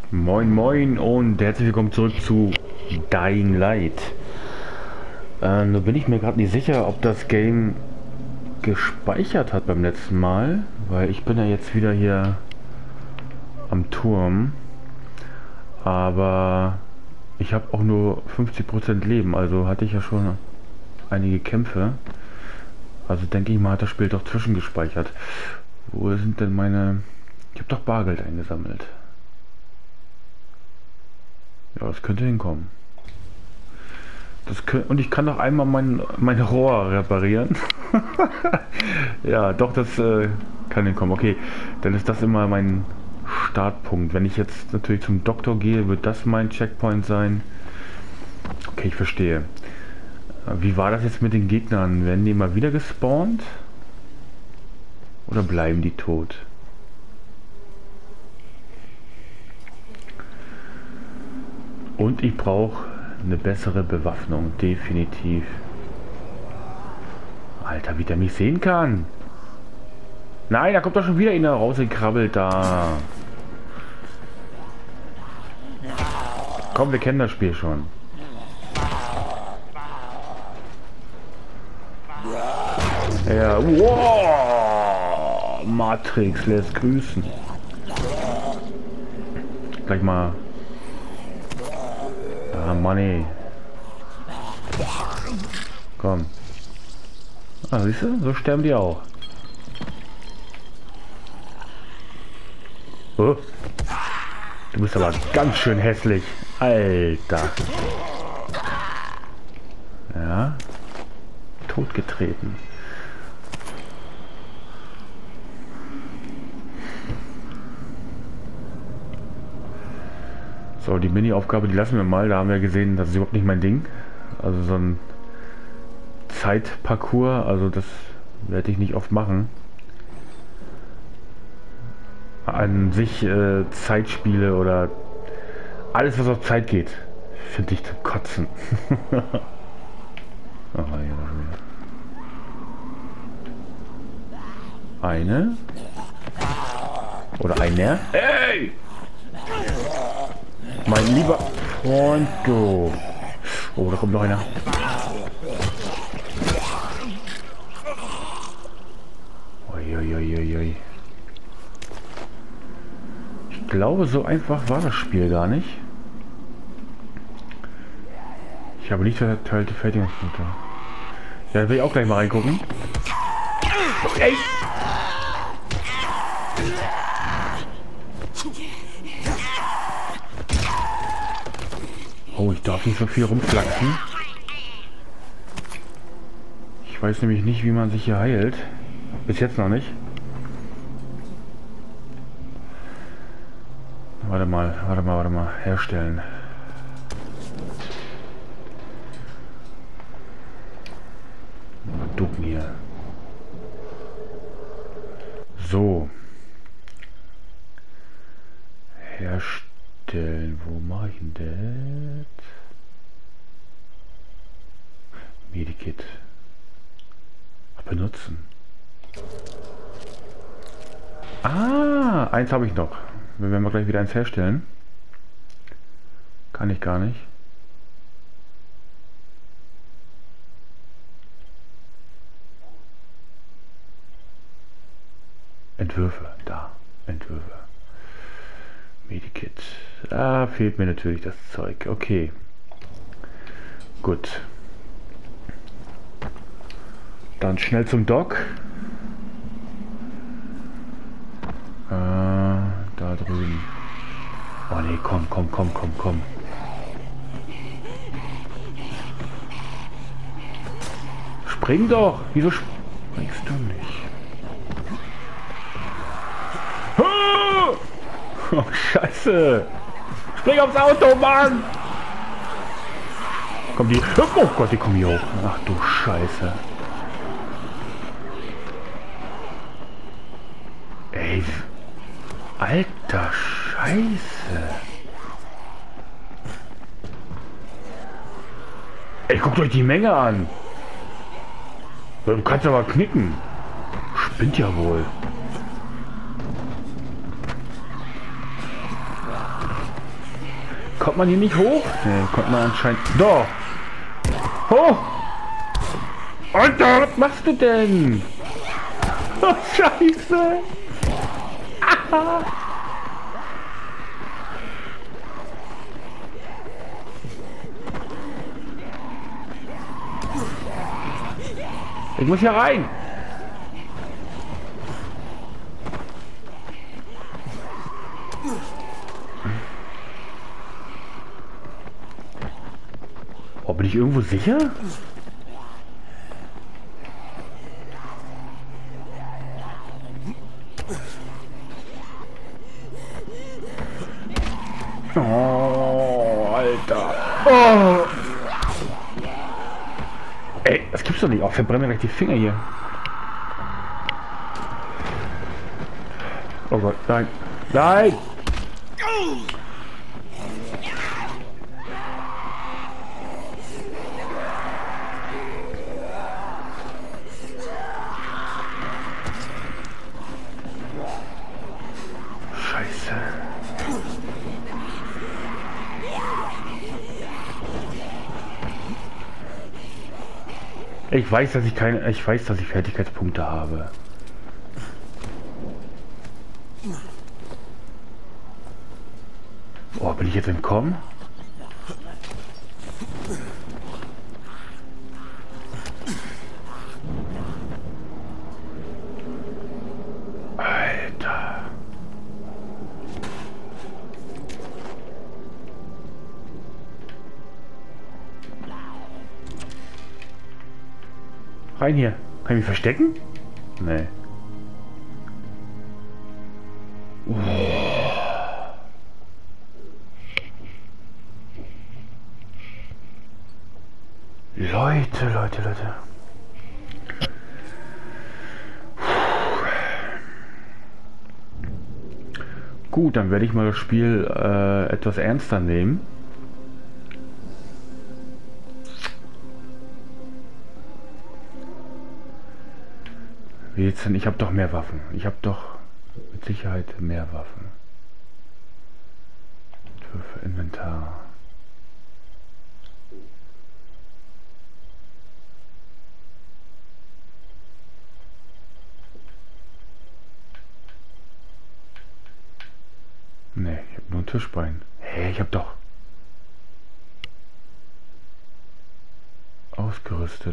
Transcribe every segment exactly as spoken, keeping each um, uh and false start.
Moin moin und herzlich willkommen zurück zu Dying Light. Äh, nur bin ich mir gerade nicht sicher, ob das Game gespeichert hat beim letzten Mal, weil ich bin ja jetzt wieder hier am Turm, aber ich habe auch nur fünfzig Prozent Leben, also hatte ich ja schon einige Kämpfe. Also denke ich mal, hat das Spiel doch zwischengespeichert. Wo sind denn meine... Ich habe doch Bargeld eingesammelt. Ja, das könnte hinkommen. Das könnt, und ich kann noch einmal mein, mein Rohr reparieren. Ja, doch, das äh, kann hinkommen. Okay, dann ist das immer mein Startpunkt. Wenn ich jetzt natürlich zum Doktor gehe, wird das mein Checkpoint sein. Okay, ich verstehe. Wie war das jetzt mit den Gegnern? Werden die immer wieder gespawnt? Oder bleiben die tot? Und ich brauche eine bessere Bewaffnung, definitiv. Alter, wie der mich sehen kann. Nein, da kommt doch schon wieder einer rausgekrabbelt da. Komm, wir kennen das Spiel schon. Ja, wow. Matrix lässt grüßen. Gleich mal. Ah, Money. Komm. Ah, siehst du? So sterben die auch. Oh. Du bist aber ganz schön hässlich. Alter. Ja. Totgetreten. So, die Mini-Aufgabe, die lassen wir mal. Da haben wir gesehen, das ist überhaupt nicht mein Ding. Also so ein Zeitparcours, also das werde ich nicht oft machen. An sich äh, Zeitspiele oder alles, was auf Zeit geht, finde ich zum Kotzen. Aha, hier noch wieder. Eine. Oder einer. Ey! Mein lieber Freund, du. Oh, da kommt noch einer. Uiuiuiui. Ich glaube, so einfach war das Spiel gar nicht. Ich habe nicht verteilte Fertigungspunkte. Ja, da will ich auch gleich mal reingucken. Ey! Oh, ich darf nicht so viel rumflaxen. Ich weiß nämlich nicht, wie man sich hier heilt. Bis jetzt noch nicht. Warte mal, warte mal, warte mal. Herstellen. Mal ducken hier. So. Herstellen. Wo mache ich denn das? Medikit. Benutzen. Ah, eins habe ich noch. Wir werden gleich wieder eins herstellen. Kann ich gar nicht. Entwürfe, da. Entwürfe. Medikit. Ah, fehlt mir natürlich das Zeug. Okay. Gut. Dann schnell zum Dock. Äh, da drüben. Oh nee, komm, komm, komm, komm, komm. Spring doch! Wieso springst du nicht? Oh, Scheiße! Spring aufs Auto, Mann! Kommt die... Oh Gott, die kommen hier hoch. Ach du Scheiße. Ey, alter Scheiße. Ey, guckt euch die Menge an. Du kannst aber knicken. Spinnt ja wohl. Kommt man hier nicht hoch? Ne, kommt man anscheinend... Doch! Hoch! Alter, was machst du denn? Oh, Scheiße! Aha. Ich muss hier rein! Oh, bin ich irgendwo sicher? Oh, Alter. Oh. Ey, das gibt's doch nicht. Auch verbrennen mir gleich die Finger hier. Oh Gott, nein. Nein! Scheiße. Ich weiß, dass ich keine, ich weiß, dass ich Fertigkeitspunkte habe. Oh, bin ich jetzt entkommen? Alter. Rein hier. Kann ich mich verstecken? Nee. Oh. Leute, Leute, Leute. Gut, dann werde ich mal das Spiel äh, etwas ernster nehmen. Wie jetzt denn? Ich habe doch mehr Waffen. Ich habe doch mit Sicherheit mehr Waffen. Für Inventar. Ne, ich habe nur ein Tischbein. Hä, hey, ich habe doch ausgerüstet.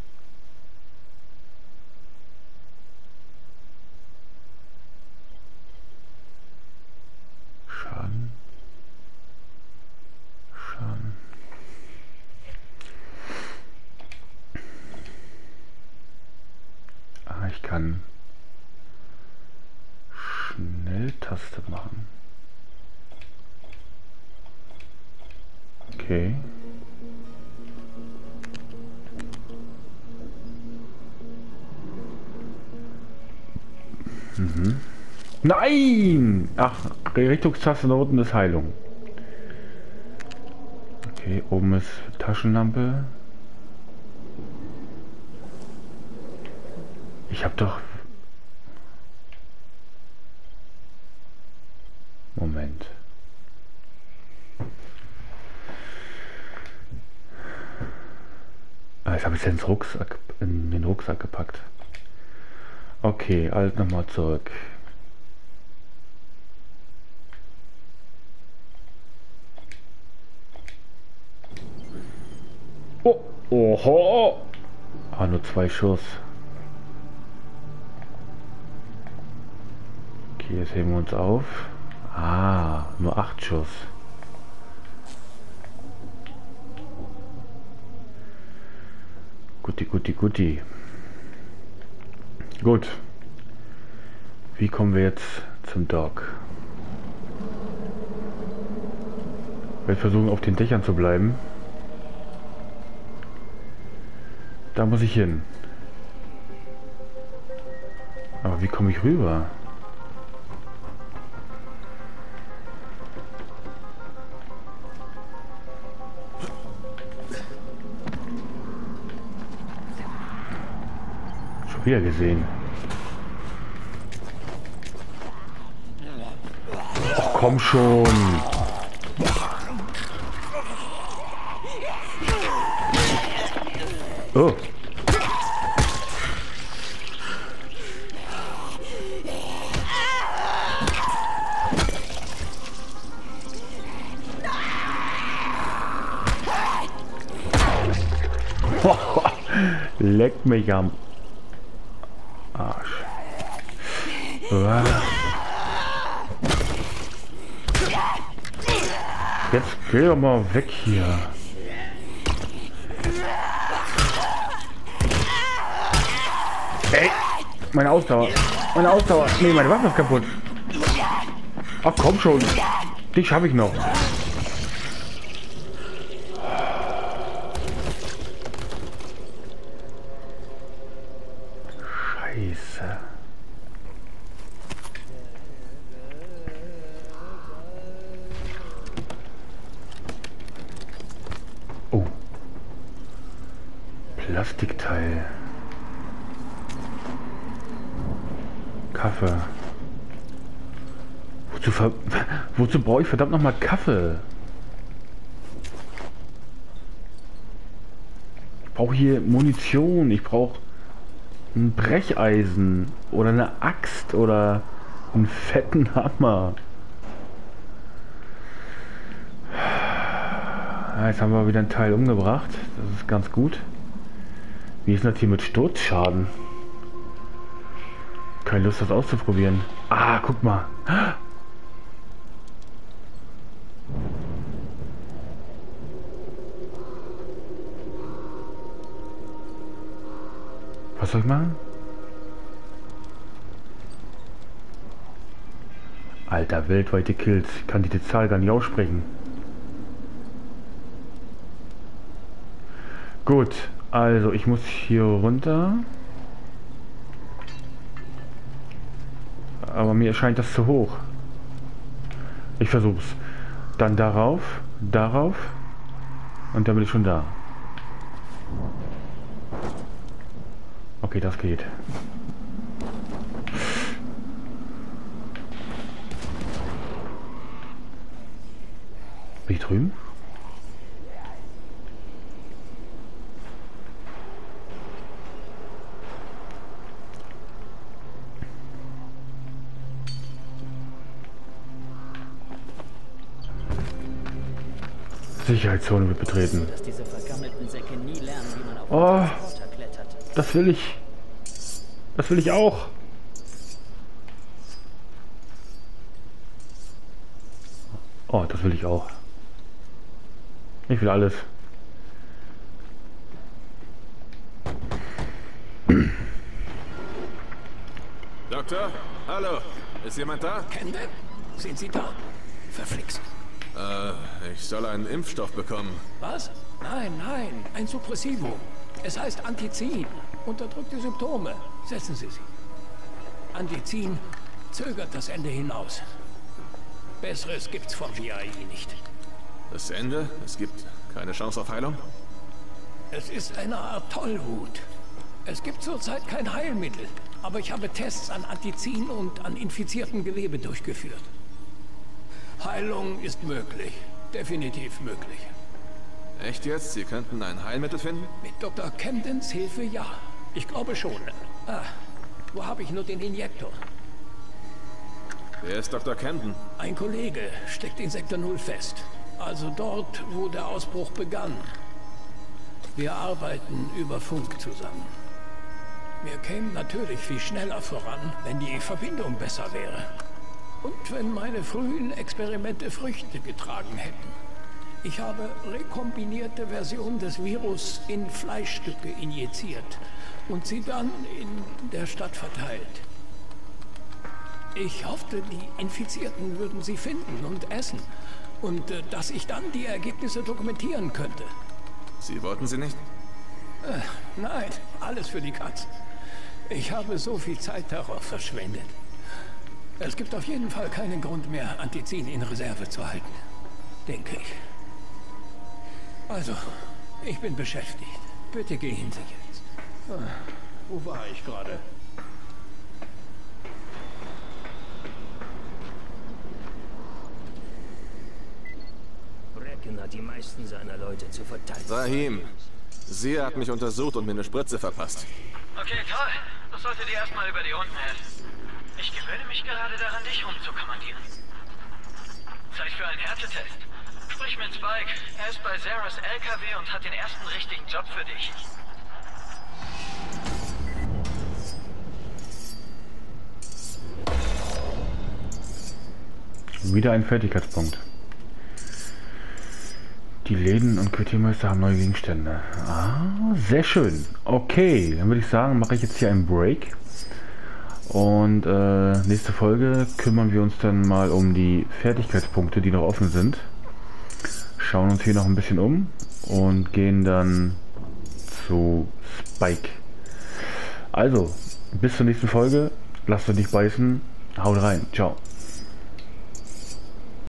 Schaden. Schaden. Ah, ich kann Schnelltaste machen. Okay. Mhm. Nein! Ach, Richtungstaste nach unten ist Heilung. Okay, oben ist Taschenlampe. Ich habe doch... Moment. Ah, jetzt habe ich es ins Rucksack, in den Rucksack gepackt. Okay, alles nochmal zurück. Oh, oho! Ah, nur zwei Schuss. Okay, jetzt heben wir uns auf. Ah, nur acht Schuss. Guti, guti, guti. Gut. Wie kommen wir jetzt zum Dock? Ich werde versuchen, auf den Dächern zu bleiben. Da muss ich hin. Aber wie komme ich rüber? Schon wieder gesehen. Ach, komm schon. Leck mich am Arsch. Uah. Jetzt geh doch mal weg hier. Ey, meine Ausdauer. Meine Ausdauer. Nee, meine Waffe ist kaputt. Ach komm schon. Dich habe ich noch. Scheiße. Oh. Plastikteil. Kaffee. Wozu, ver Wozu brauche ich verdammt nochmal Kaffee? Ich brauche hier Munition. Ich brauche ein Brecheisen oder eine Axt oder einen fetten Hammer. Jetzt haben wir wieder einen Teil umgebracht. Das ist ganz gut. Wie ist das hier mit Sturzschaden? Keine Lust, das auszuprobieren. Ah, guck mal. Was soll ich machen? Alter, weltweite Kills. Ich kann die Zahl gar nicht aussprechen. Gut, also ich muss hier runter. Aber mir erscheint das zu hoch. Ich versuch's. Dann darauf, darauf und dann bin ich schon da. Okay, das geht. Bin ich drüben? Sicherheitszone wird betreten. Oh, das will ich. Das will ich auch. Oh, das will ich auch. Ich will alles. Doktor, hallo. Ist jemand da? Camden, sind Sie da? Verflixt. Äh, ich soll einen Impfstoff bekommen. Was? Nein, nein, ein Suppressivum. Es heißt Antizin. Unterdrückte Symptome. Setzen Sie sich. Antizin zögert das Ende hinaus. Besseres gibt's vom G I E nicht. Das Ende? Es gibt keine Chance auf Heilung? Es ist eine Art Tollwut. Es gibt zurzeit kein Heilmittel, aber ich habe Tests an Antizin und an infiziertem Gewebe durchgeführt. Heilung ist möglich. Definitiv möglich. Echt jetzt? Sie könnten ein Heilmittel finden? Mit Doktor Camdens Hilfe ja. Ich glaube schon. Ah, wo habe ich nur den Injektor? Wer ist Doktor Camden? Ein Kollege steckt in Sektor null fest. Also dort, wo der Ausbruch begann. Wir arbeiten über Funk zusammen. Wir kämen natürlich viel schneller voran, wenn die Verbindung besser wäre. Und wenn meine frühen Experimente Früchte getragen hätten. Ich habe rekombinierte Versionen des Virus in Fleischstücke injiziert und sie dann in der Stadt verteilt. Ich hoffte, die Infizierten würden sie finden und essen und äh, dass ich dann die Ergebnisse dokumentieren könnte. Sie wollten sie nicht? Äh, nein, alles für die Katz. Ich habe so viel Zeit darauf verschwendet. Es gibt auf jeden Fall keinen Grund mehr, Antizin in Reserve zu halten. Denke ich. Also, ich bin beschäftigt. Bitte gehen Sie jetzt. Ah, wo war ich gerade? Brecken hat die meisten seiner Leute zu verteidigen. Rahim, sie hat mich untersucht und mir eine Spritze verpasst. Okay, toll. Das sollte dir erstmal über die Runden helfen. Ich gewöhne mich gerade daran, dich rumzukommandieren. Zeit für einen Härtetest. Sprich mit Spike. Er ist bei Zaras L K W und hat den ersten richtigen Job für dich. Wieder ein Fertigkeitspunkt. Die Läden und Quartiermeister haben neue Gegenstände. Ah, sehr schön. Okay, dann würde ich sagen, mache ich jetzt hier einen Break. Und äh, nächste Folge kümmern wir uns dann mal um die Fertigkeitspunkte, die noch offen sind. Schauen uns hier noch ein bisschen um und gehen dann zu Spike. Also, bis zur nächsten Folge. Lasst euch nicht beißen. Haut rein. Ciao.